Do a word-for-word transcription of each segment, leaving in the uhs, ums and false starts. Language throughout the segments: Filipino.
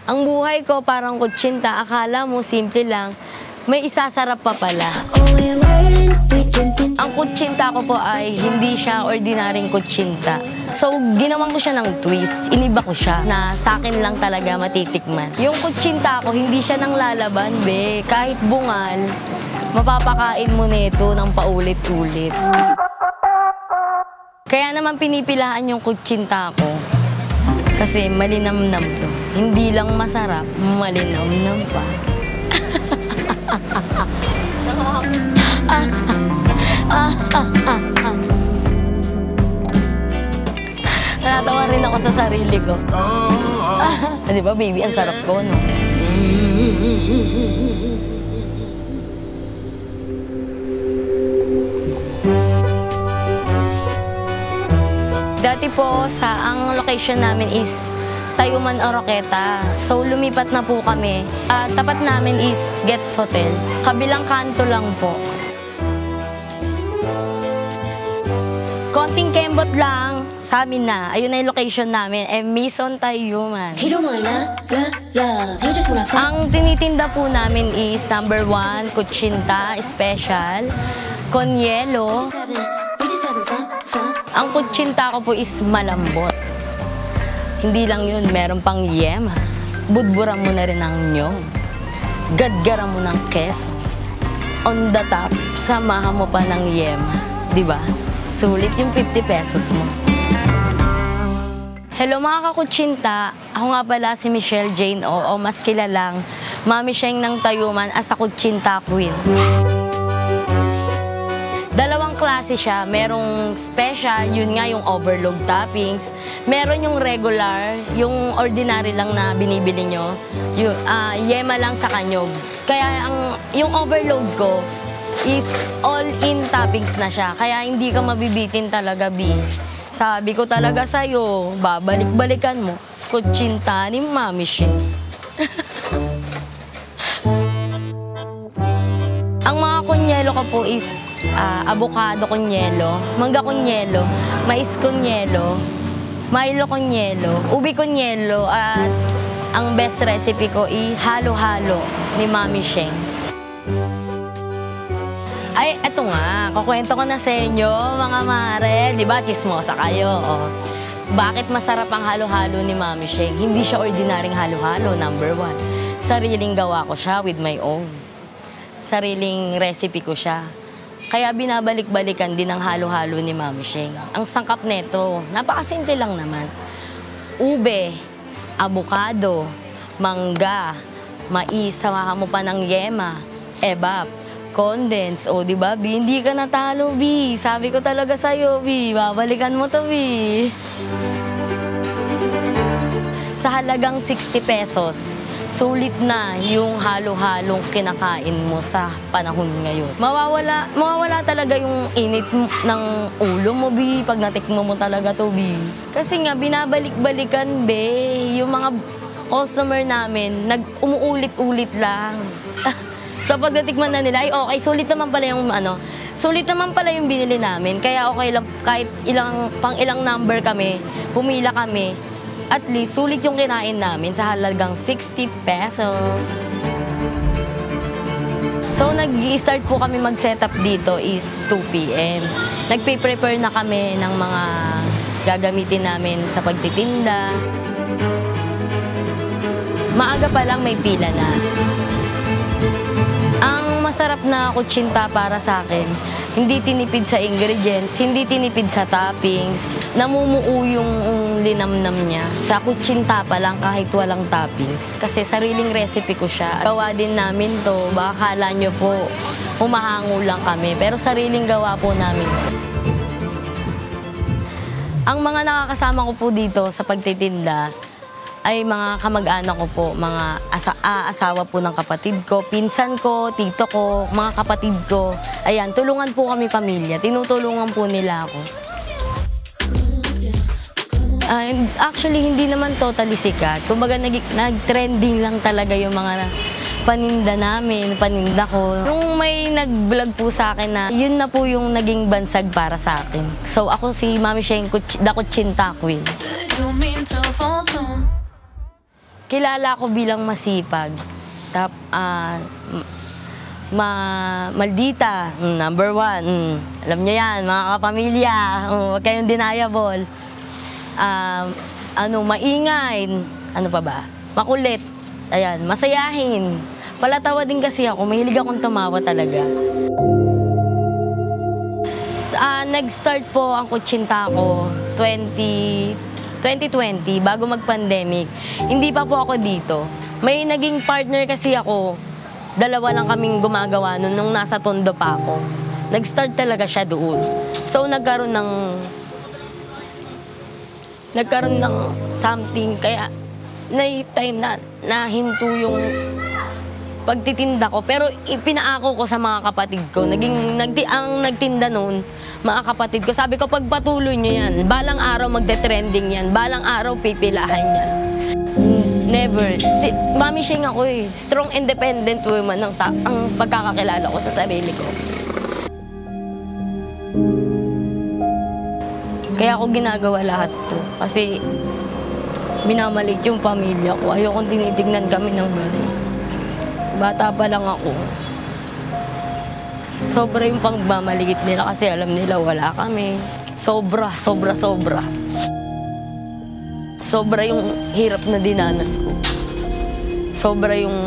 Ang buhay ko parang kutsinta, akala mo simple lang, may isasarap pa pala. Ang kutsinta ko po ay hindi siya ordinaryong kutsinta. So, ginawan ko siya ng twist. Iniba ko siya na sa akin lang talaga matitikman. Yung kutsinta ko, hindi siya nang lalaban, be. Kahit bungal, mapapakain mo nito ng paulit-ulit. Kaya naman pinipilahan yung kutsinta ko. Kasi malinamnam to. Hindi lang masarap, malinamnam pa. ah, ah, ah, ah, ah. Natawa rin ako sa sarili ko. Ah, di ba, baby, ang sarap ko, no? Dati po, sa ang location namin is Tayuman, Oroqueta. So, lumipat na po kami. Uh, tapat namin is Gets Hotel. Kabilang kanto lang po. Konting kembot lang, sa amin na. Ayun na yung location namin, eh, Maison Tayuman. Ang tinitinda po namin is number one, kutsinta, special, con yelo. Ang kutsinta ko po is malambot. Hindi lang yun, meron pang yema. Budburan mo na rin ang nyong. Gadgaran mo ng keso. On the top, samahan mo pa ng yema. Diba? Sulit yung fifty pesos mo. Hello mga kakutsinta. Ako nga pala si Michelle Jane O o mas kilalang Mami Sheng ng Tayuman as a kutsinta queen. Dalawang klase siya. Merong special, yun nga yung overload toppings. Meron yung regular, yung ordinary lang na binibili nyo. Yung, uh, yema lang sa kanyog. Kaya ang, yung overload ko is all-in toppings na siya. Kaya hindi ka mabibitin talaga, B. Sabi ko talaga sa'yo, babalik-balikan mo. Kutsinta ni Mami Sheng. Ang mga kunyelo ko po is uh, avocado kunyelo, mangga kunyelo, mais kunyelo, Milo kunyelo, ubi kunyelo, at ang best recipe ko is halo-halo ni Mami Sheng. Ay, eto nga, kukwento ko na sa inyo, mga mare, di ba, chismosa kayo, oh. Bakit masarap ang halo-halo ni Mami Sheng? Hindi siya ordinaryong halo-halo, number one. Sariling gawa ko siya with my own. Sariling recipe ko siya. Kaya binabalik-balikan din ang halo-halo ni Mami Sheng. Ang sangkap nito, napakasimple lang naman. Ube, avocado, mangga, mais, samahan mo pa ng yema, ebap, condense. O, di ba, B? Hindi ka natalo, B. Sabi ko talaga sa'yo, B. Babalikan mo to, B. Sa halagang sixty pesos, sulit na yung halo-halong kinakain mo sa panahon ngayon. Mawawala, mawawala talaga yung init ng ulo mo, B, pag natikmo mo talaga to, B. Kasi nga, binabalik-balikan, B, yung mga customer namin, nag-umuulit-ulit lang. So, pag natikman na nila, ay okay, sulit naman pala yung, ano, sulit naman pala yung binili namin. Kaya okay lang, kahit ilang, pang ilang number kami, pumila kami, at least, sulit yung kinain namin sa halagang sixty pesos. So, nag-i-start po kami mag-setup dito is two p m Nagpe-prepare na kami ng mga gagamitin namin sa pagtitinda. Maaga pa lang may pila na. Ang masarap na kutsinta para sa akin, hindi tinipid sa ingredients, hindi tinipid sa toppings. Namumuo yung linamnam niya. Sa kutsinta pa lang kahit walang toppings. Kasi sariling recipe ko siya. Gawa din namin to. Baka kala nyo po, humahango lang kami. Pero sariling gawa po namin. Ang mga nakakasama ko po dito sa pagtitinda ay mga kamag-anak ko po, mga asa ah, asawa po ng kapatid ko, pinsan ko, tito ko, mga kapatid ko. Ayan, tulungan po kami pamilya. Tinutulungan po nila ako. Uh, actually, hindi naman totally sikat. Kumbaga, nag-trending lang talaga yung mga paninda namin, paninda ko. Nung may nag-vlog po sa akin na, yun na po yung naging bansag para sa akin. So, ako si Mami Sheng, the Kutsinta Queen. kilala ko bilang masipag. Tap, ah, ma maldita, mm, number one. Mm, alam niyo yan, mga kapamilya. Mm, huwag kayong deniable. Ah, ano, maingay. Ano pa ba? Makulit. Ayan, masayahin. Palatawa din kasi ako. Mahilig akong tumawa talaga. Uh, nag-start po ang kutsinta ko twenty twenty, bago mag-pandemic. Hindi pa po ako dito. May naging partner kasi ako. Dalawa lang kaming gumagawa nun nung nasa Tondo pa ako. Nag-start talaga siya doon. So nagkaroon ng nagkaroon ng something. Kaya na time na nahinto yung pagtitinda ko. Pero ipinaako ko sa mga kapatid ko. Naging, nagti, ang nagtinda noon, mga kapatid ko. Sabi ko, pagpatuloy nyo yan. Balang araw magte-trending yan. Balang araw pipilahan yan. Never. Si, Mami Sheng ako eh. Strong, independent woman ang, ta ang pagkakakilala ko sa sarili ko. Kaya ako ginagawa lahat to. Kasi minamalit yung pamilya ko. Ayokong tinitignan kami ng gano'n. Bata pa lang ako. Sobra yung pagmamaligit nila kasi alam nila wala kami. Sobra, sobra, sobra. Sobra yung hirap na dinanas ko. Sobra yung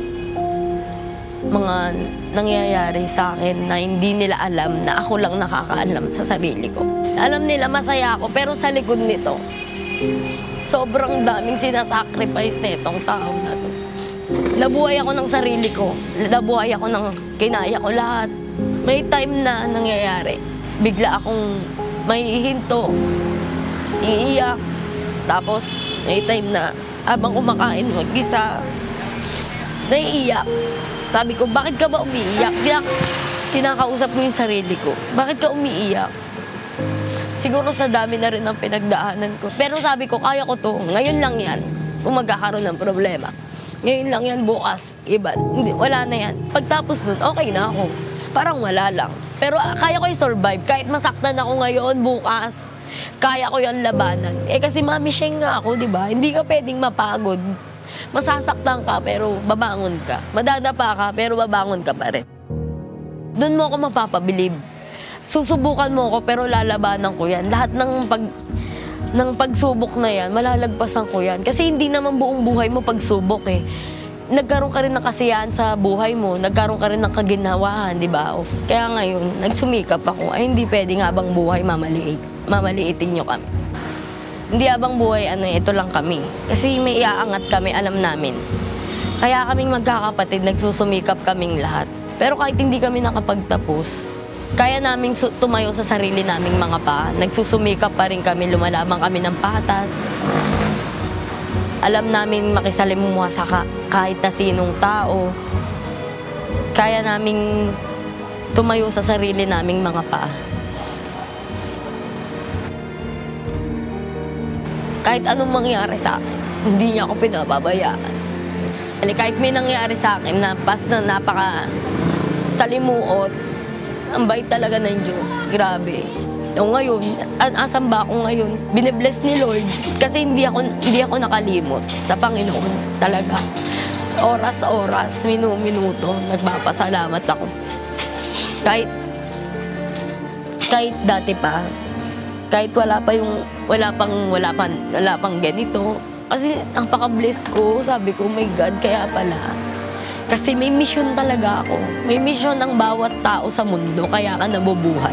mga nangyayari sa akin na hindi nila alam na ako lang nakakaalam sa sarili ko. Alam nila masaya ako pero sa likod nito, sobrang daming sinasacrifice na itong tao na to. Nabuhay ako ng sarili ko. Nabuhay ako ng kinaya ko lahat. May time na nangyayari. Bigla akong mahihinto, iiyak. Tapos may time na habang kumakain mag-isa, naiiyak. Sabi ko, bakit ka ba umiiyak? Kaya kinakausap ko yung sarili ko. Bakit ka umiiyak? Siguro sa dami na rin ang pinagdaanan ko. Pero sabi ko, kaya ko to. Ngayon lang yan. Kung magkakaroon ng problema. Ngayon lang yan, bukas, iba. Hindi, wala na yan. Pagtapos nun, okay na ako. Parang wala lang. Pero uh, kaya ko i-survive. Kahit masaktan ako ngayon, bukas, kaya ko yung labanan. Eh kasi Mami Sheng nga ako, di ba? Hindi ka pwedeng mapagod. Masasaktan ka, pero babangon ka. Madadapa ka, pero babangon ka pa rin. Doon mo ako mapapabilib. Susubukan mo ako, pero lalabanan ko yan. Lahat ng pag... ng pagsubok na yan, malalagpasan ko yan. Kasi hindi naman buong buhay mo pagsubok eh. Nagkaroon ka rin ng kasiyahan sa buhay mo, nagkaroon ka rin ng kaginhawahan, di ba? Kaya ngayon, nagsumikap ako, ay hindi pwedeng habang buhay mamaliit. Mamaliitin nyo kami. Hindi habang buhay, ano, ito lang kami. Kasi may iaangat kami, alam namin. Kaya kaming magkakapatid, nagsusumikap kaming lahat. Pero kahit hindi kami nakapagtapos, kaya naming tumayo sa sarili naming mga paa. Nagsusumikap pa rin kami, lumalabang kami ng patas. Alam namin makisalimuha sa ka kahit na sinong tao. Kaya naming tumayo sa sarili naming mga paa. Kahit anong mangyari sa akin, hindi niya ako pinababayaan. Kahit may nangyari sa akin na pas na napaka salimuot, ang bait talaga ng Diyos. Grabe. O ngayon, asam ba ako ngayon? Binibless ni Lord. Kasi hindi ako, hindi ako nakalimot sa Panginoon. Talaga. Oras-oras, minu-minuto, nagpapasalamat ako. Kahit, kahit dati pa, kahit wala pa yung, wala pang, wala pang, wala pang ganito. Kasi ang paka-bless ko, sabi ko, oh my God, kaya pala. Kasi may mission talaga ako. May mission ang bawat tao sa mundo, kaya ka nabubuhay.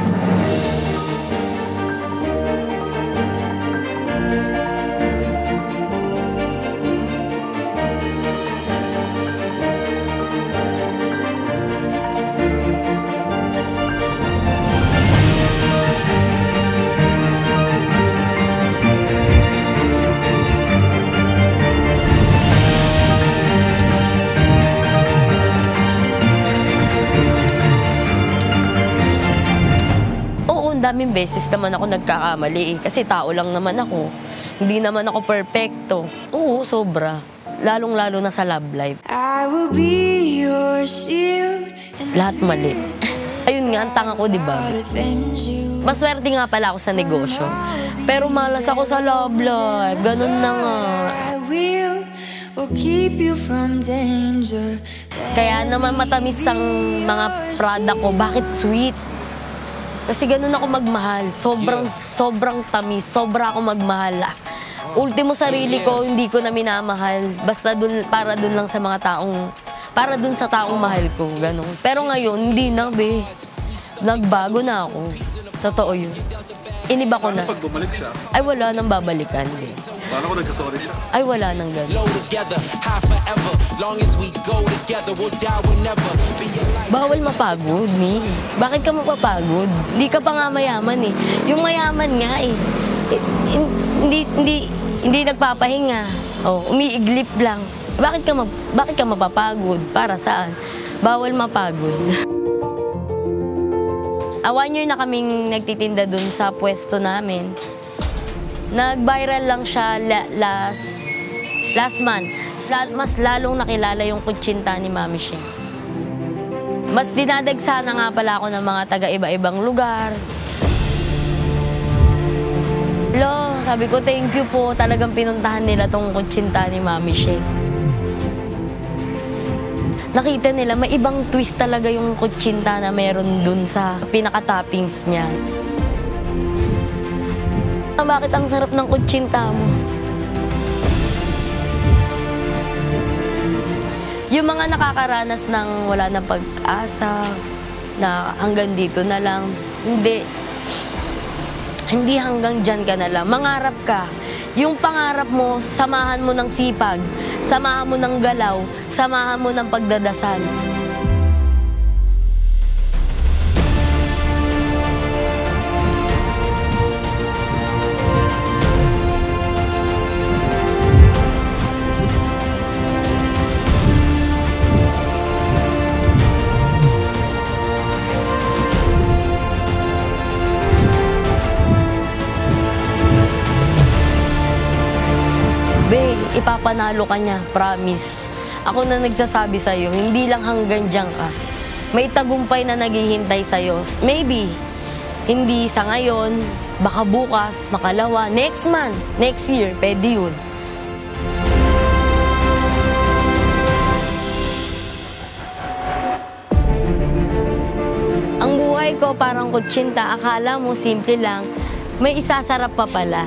Daming beses naman ako nagkakamali eh. Kasi tao lang naman ako. Hindi naman ako perfecto. Oo, sobra. Lalong-lalo na sa love life. I will be your shield. Lahat mali. Ayun nga, ang tanga ko, di ba? Maswerte nga pala ako sa negosyo. Pero malas ako sa love life. Ganun na nga. or keep you from danger. Kaya naman matamis ang mga product ko. Bakit sweet? Kasi ganun ako magmahal. Sobrang, sobrang tamis. Sobra ako magmahal. Ultimo sarili ko, hindi ko na minamahal. Basta dun, para dun lang sa mga taong, para dun sa taong mahal ko. Ganun. Pero ngayon, hindi na, be. Nagbago na ako. Totoo yun. Iniba ko na. Pag bumalik siya, Ay, wala nang babalikan. Be. paano kung nagsasorry siya? Ay, wala nang ganun. Bawal mapagod, Mi. Bakit ka mapapagod? Hindi ka pa nga mayaman eh. Yung mayaman nga eh. eh hindi, hindi, hindi nagpapahinga. Oh, umiiglip lang. Bakit ka, ma- bakit ka mapapagod? Para saan? Bawal mapagod. Ah, one year na kaming nagtitinda dun sa pwesto namin. Nag-viral lang siya la last, last month. La mas lalong nakilala yung kutsinta ni Mami Sheng. Mas dinadagsana nga pala ako ng mga taga-iba-ibang lugar. Hello, sabi ko, thank you po. Talagang pinuntahan nila tong kutsinta ni Mami Sheng. Nakita nila, may ibang twist talaga yung kutsinta na meron dun sa pinaka-toppings niya. Bakit ang sarap ng kutsinta mo? Yung mga nakakaranas ng wala ng pag-asa, na hanggang dito na lang, hindi. Hindi hanggang dyan ka na lang. Mangarap ka. Yung pangarap mo, samahan mo ng sipag, samahan mo ng galaw, samahan mo ng pagdadasal. Be, ipapanalo ka niya, promise. Ako na nagsasabi sa'yo, hindi lang hanggang dyan ka. May tagumpay na naghihintay sa'yo. Maybe, hindi sa ngayon, baka bukas, makalawa, next month, next year, pwede yun. Ang buhay ko parang kutsinta, akala mo simple lang, may isasarap pa pala.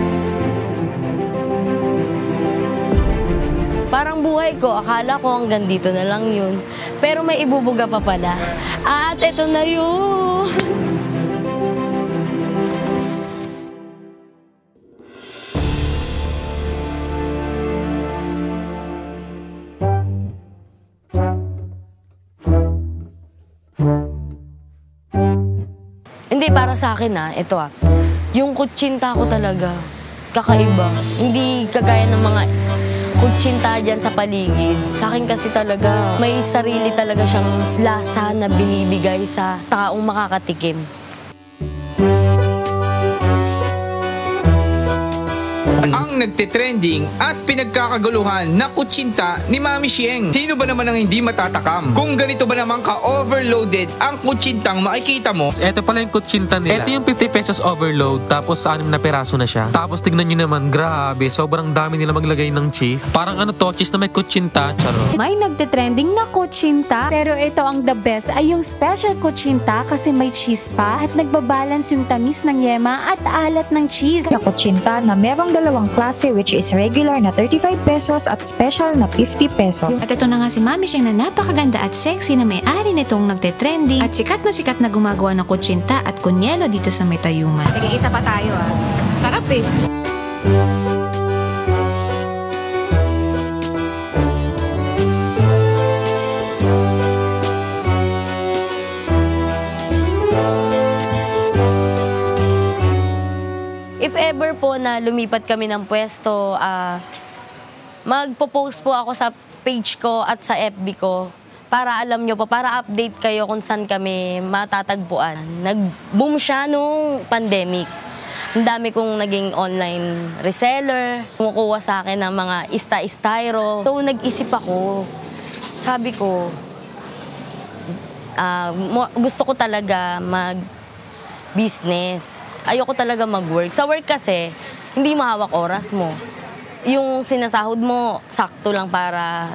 Parang buhay ko, akala ko hanggang dito na lang yun. Pero may ibubuga pa pala. At eto na yun! Hindi, para sa akin ah, ito ah. Yung kutsinta ko talaga, kakaiba. Hindi kagaya ng mga kutsinta dyan sa paligid. Sa akin kasi talaga, may sarili talaga siyang lasa na binibigay sa taong makakatikim. Ang nagtitrending at pinagkakaguluhan na kutsinta ni Mami Sheng. Sino ba naman ang hindi matatakam? Kung ganito ba naman ka-overloaded ang kutsintang makikita mo? Ito pala yung kutsinta nila. Ito yung fifty pesos overload, tapos anim na peraso na siya. Tapos tignan nyo naman, grabe, sobrang dami nila maglagay ng cheese. Parang ano to, cheese na may kutsinta, charo. May nagtitrending na kutsinta, pero ito ang the best ay yung special kutsinta kasi may cheese pa at nagbabalance yung tamis ng yema at alat ng cheese. Na kutsinta na merong dalawang klase, which is regular na thirty-five pesos at special na fifty pesos. At ito na nga si Mami Sheng na napakaganda at sexy na may-ari nitong nagtitrending at sikat na sikat na gumagawa ng kutsinta at kunyelo dito sa Metayuman. Sige, isa pa tayo ah. Sarap eh. If ever po na lumipat kami ng pwesto, uh, magpo-post po ako sa page ko at sa F B ko para alam nyo po, para update kayo kung saan kami matatagpuan. Nag-boom siya nung pandemic. Ang dami kong naging online reseller, kumukuha sa akin ng mga ista-styro. So nag-isip ako, sabi ko, uh, gusto ko talaga mag business. Ayoko talaga mag-work. Sa work kasi, hindi mahawak oras mo. yung sinasahod mo, sakto lang para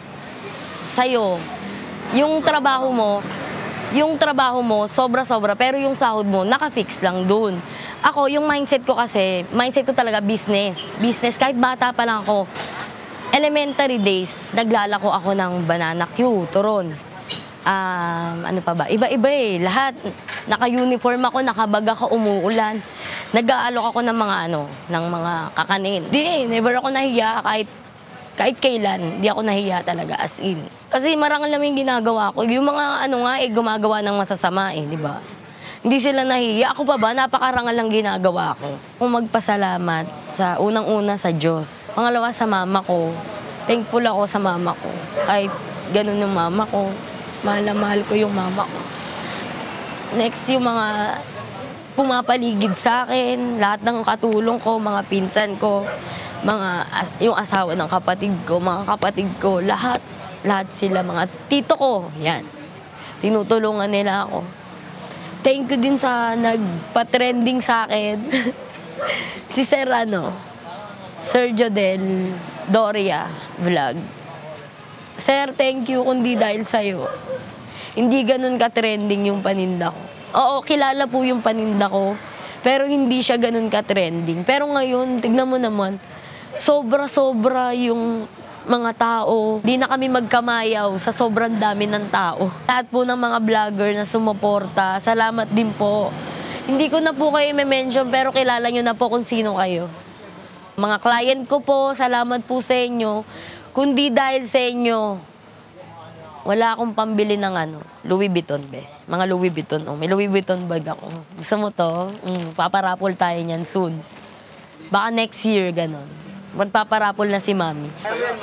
sa'yo. Yung trabaho mo, yung trabaho mo, sobra-sobra, pero yung sahod mo, naka-fix lang dun. Ako, yung mindset ko kasi, mindset ko talaga business. Business, kahit bata pa lang ako, elementary days, naglalako ako ng banana Q, turon. Um, ano pa ba? Iba-iba eh. Lahat, naka-uniform ako, nakabag ako, umuulan. Nag-aalok ako ng mga ano, ng mga kakanin. Di eh, never ako nahiya kahit kahit kailan. Di ako nahiya talaga, as in. Kasi marangal naman yung ginagawa ko. Yung mga ano nga eh, gumagawa ng masasama eh, di ba? Hindi sila nahiya. Ako pa ba, napakarangal lang ginagawa ko. Kung magpasalamat sa unang-una sa Diyos. Pangalawa sa mama ko. Thankful ako sa mama ko. Kahit ganun yung mama ko. Mahal na mahal ko yung mama ko. Next, yung mga pumapaligid sa akin, lahat ng katulong ko, mga pinsan ko, mga as- yung asawa ng kapatid ko, mga kapatid ko, lahat, lahat sila, mga tito ko, yan. Tinutulungan nila ako. Thank you din sa nagpa-trending sa akin. Si Sir ano, Sir Jodel Doria Vlog. Sir, thank you kundi dahil sa'yo. Hindi ganun ka-trending yung paninda ko. Oo, kilala po yung paninda ko, pero hindi siya ganun ka-trending. Pero ngayon, tignan mo naman, sobra-sobra yung mga tao. Di na kami magkamayaw sa sobrang dami ng tao. Lahat po ng mga vlogger na sumuporta, salamat din po. Hindi ko na po kayo i-mention, pero kilala nyo na po kung sino kayo. Mga client ko po, salamat po sa inyo. Kundi dahil sa inyo, wala akong pambili ng ano, Louis Vuitton, be. Mga Louis Vuitton, oh. May Louis Vuitton bag ako. Gusto mo to? Mm, paparapol tayo niyan soon. Baka next year, ganon. Magpaparapol na si Mami.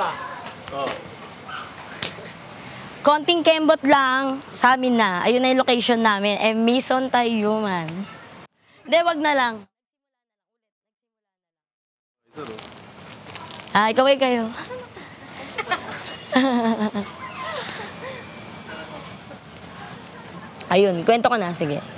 Konting kembot lang, sa amin na. Ayun na yung location namin. Eh, Maison tayo, man. Hindi, wag na lang. Ah, ikaw ay kayo. Ayun, kwento ko na, sige.